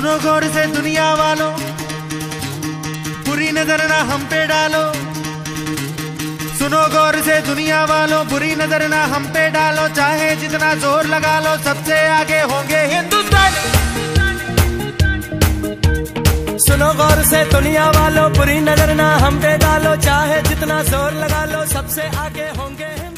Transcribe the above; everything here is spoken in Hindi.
सुनो गौर से दुनिया वालों, बुरी नजर ना हम पे डालो। सुनो गौर से दुनिया वालों, बुरी नजर ना हम पे डालो। चाहे जितना जोर लगा लो, सबसे आगे होंगे हिंदुस्तानी। सुनो गौर से दुनिया वालों, बुरी नजर ना हम पे डालो। चाहे जितना जोर लगा लो, सबसे आगे होंगे।